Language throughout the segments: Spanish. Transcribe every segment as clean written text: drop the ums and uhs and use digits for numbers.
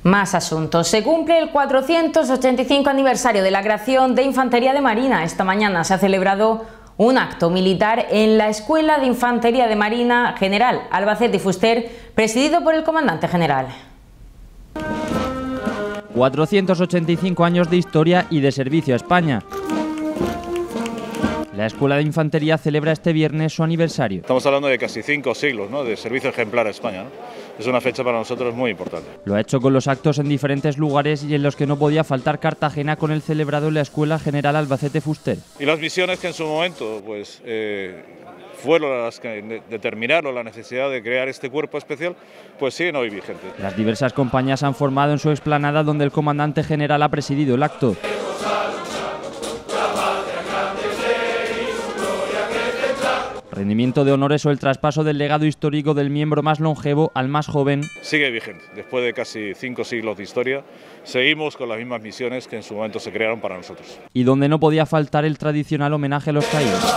Más asuntos. Se cumple el 485 aniversario de la creación de Infantería de Marina. Esta mañana se ha celebrado un acto militar en la Escuela de Infantería de Marina General Albacete y Fuster, presidido por el comandante general. 485 años de historia y de servicio a España. La Escuela de Infantería celebra este viernes su aniversario. Estamos hablando de casi 5 siglos, ¿no?, de servicio ejemplar a España, ¿no? Es una fecha para nosotros muy importante. Lo ha hecho con los actos en diferentes lugares y en los que no podía faltar Cartagena, con el celebrado en la Escuela General Albacete Fuster. Y las misiones que en su momento pues, fueron las que determinaron la necesidad de crear este cuerpo especial, pues siguen hoy vigentes. Las diversas compañías han formado en su explanada, donde el comandante general ha presidido el acto. Rendimiento de honores o el traspaso del legado histórico del miembro más longevo al más joven. Sigue vigente. Después de casi 5 siglos de historia, seguimos con las mismas misiones que en su momento se crearon para nosotros. Y donde no podía faltar el tradicional homenaje a los caídos.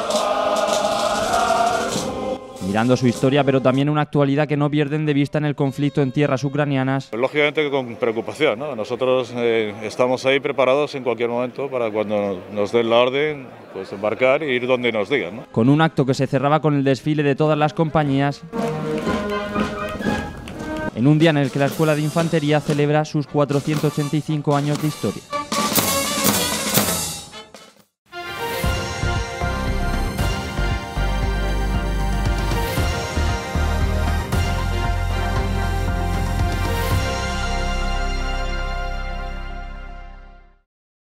Mirando su historia, pero también una actualidad que no pierden de vista en el conflicto en tierras ucranianas. Lógicamente con preocupación, ¿no? Nosotros estamos ahí preparados en cualquier momento para cuando nos den la orden, pues embarcar e ir donde nos digan, ¿no? Con un acto que se cerraba con el desfile de todas las compañías, en un día en el que la Escuela de Infantería celebra sus 485 años de historia.